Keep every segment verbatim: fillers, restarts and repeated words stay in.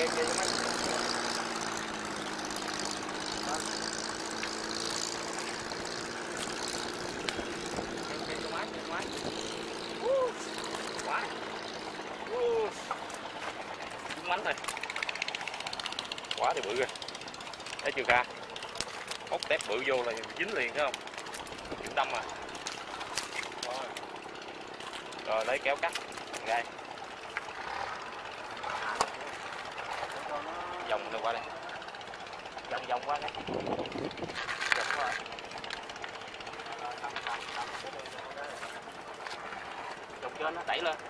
kia kia mấy. Quá. Đúng mánh thôi. Quá thì bự rồi. Thấy chưa ca? Hốt tép bự vô là dính liền thấy không? Dính đâm à. Rồi. Rồi lấy kéo cắt gai. Vòng rồi qua đây. Vòng vòng qua đây. Vòng qua. Vòng trên nó đẩy lên.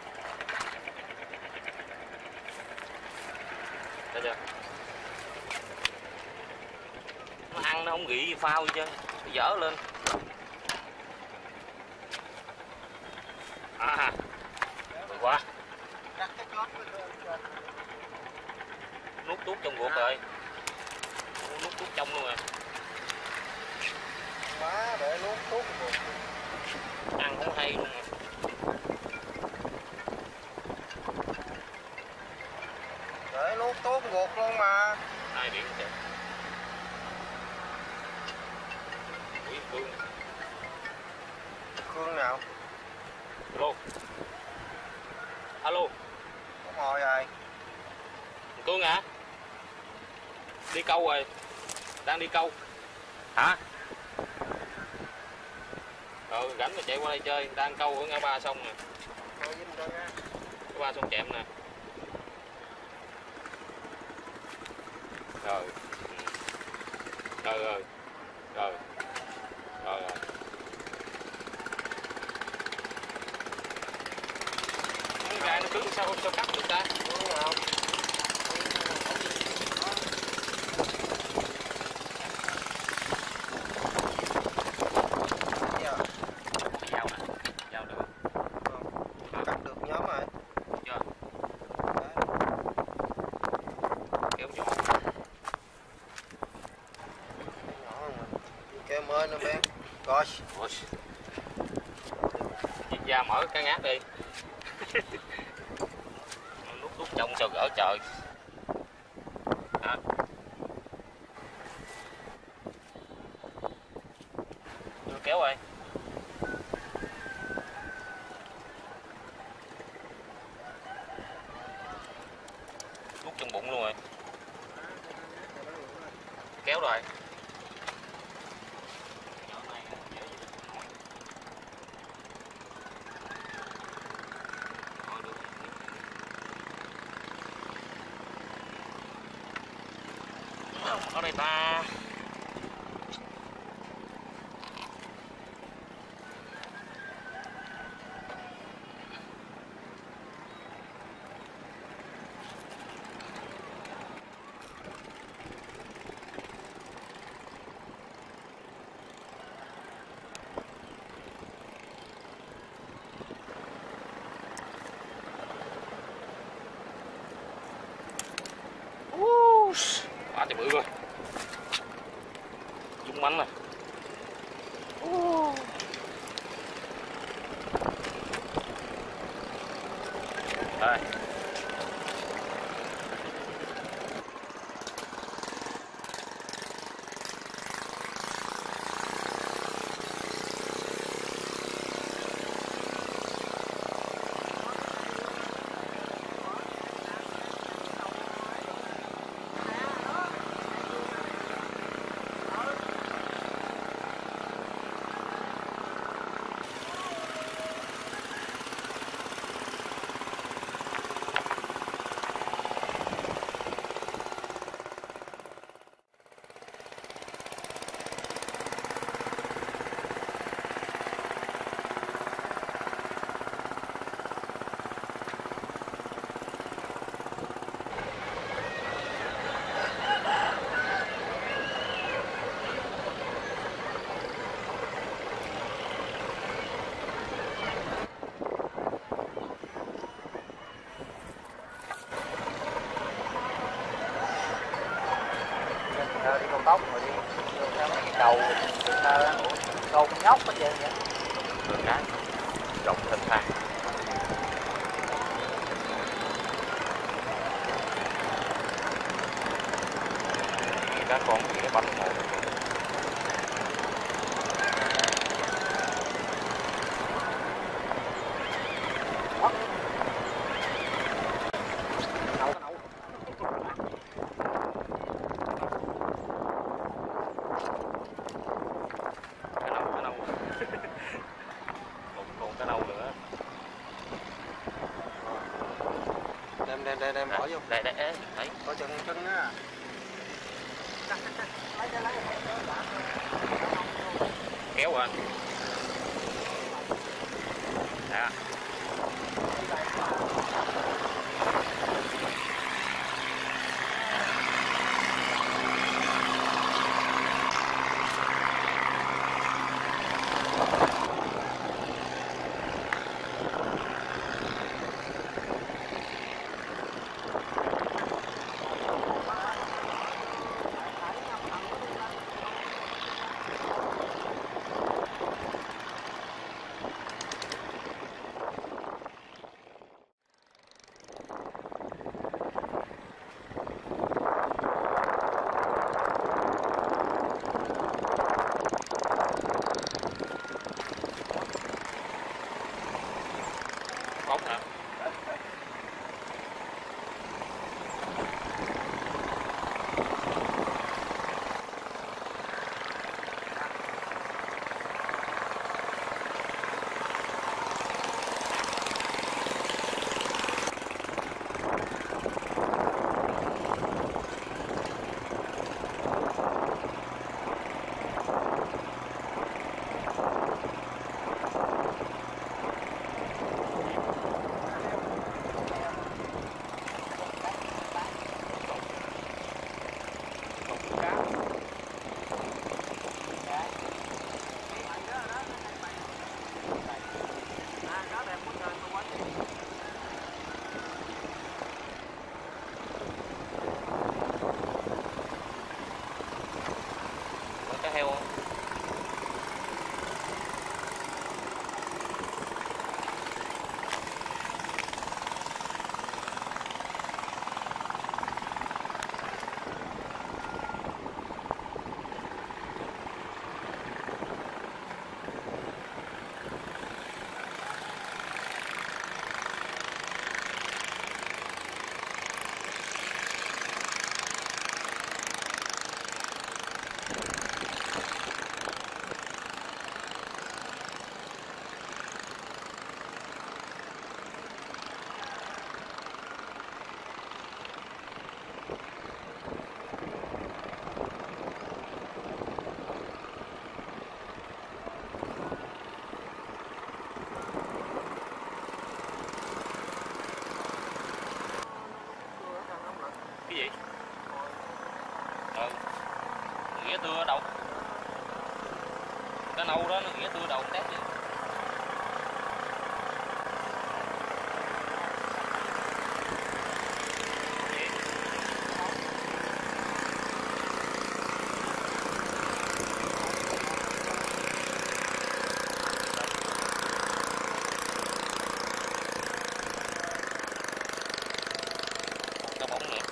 Thấy chưa? Nó ăn nó không nghĩ phao gì chứ, nó dở lên. À, mày quá. Nuốt tuốt trong ruột rồi. Nuốt tuốt trong luôn rồi. Má để nuốt tuốt ruột. Ăn cũng hay luôn. Để nuốt tuốt ruột luôn mà. Ai điện chứ? Ui, cương. Cương nào? Alo. Alo. Không ngồi rồi. Cương hả? Đi câu rồi. Đang đi câu. Hả? Ờ, rảnh rồi chạy qua đây chơi. Đang câu ở ngã ba sông nè. Ngã ba sông Chẹm nè. Rồi. Rồi rồi. Rồi. Rồi rồi. Cái gai nó cứng sao sao cắt được ta? Đúng không? Dao nè, dao được. Cắt được nhóm rồi. Chưa? Kéo vô. Kéo mới nữa bé. Rồi. Ôi. Chiếc da mở cái ngát đi. Lúc lúc trong sao gỡ trời. Hả? Đưa kéo rồi. Lúc trong bụng luôn rồi. Kéo rồi. Ở đây ta. Quá trời bự rồi. Chúng mánh này. Đây. đây đây đây bỏ vô. Đây đây đấy, thấy. Có chân chân á. Kéo qua. Dạ. Bóng hả? Cá heo không? Cái gì? Ừ. Ghé tưa ở đâu? Cá nâu đó nó ghé tưa đầu tét chứ. Cá bống nữa.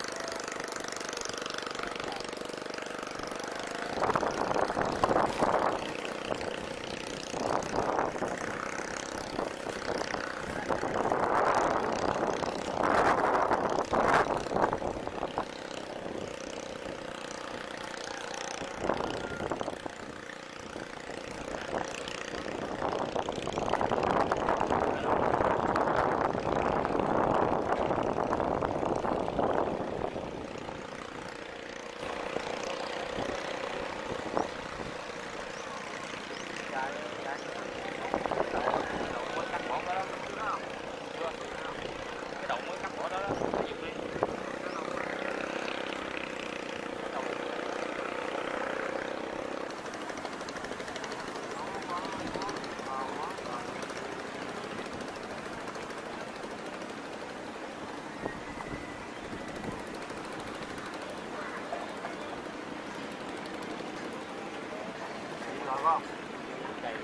Không? Đây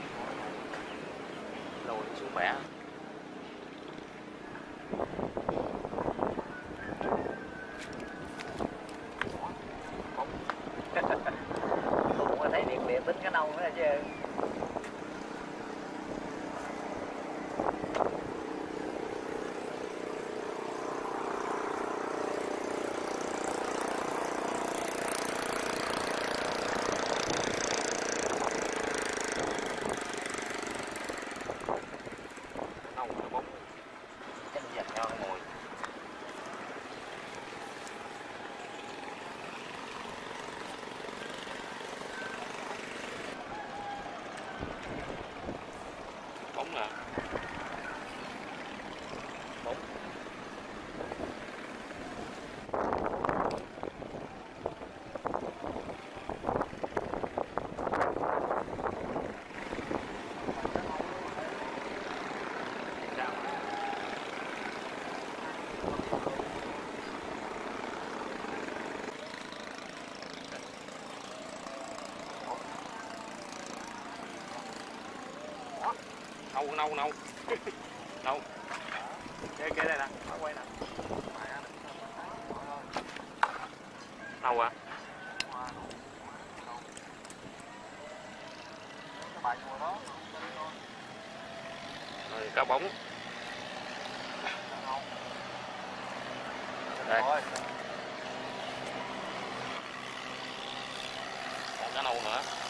lùi xuống khỏe. Không có thấy điện điện tính cái nâu nữa chứ. Nâu bóng. Chắc giật nhau. nâu nâu nâu nâu cái cái đây nè, nó quay nè, nâu à? Rồi cá bống đây, còn cá nâu nữa.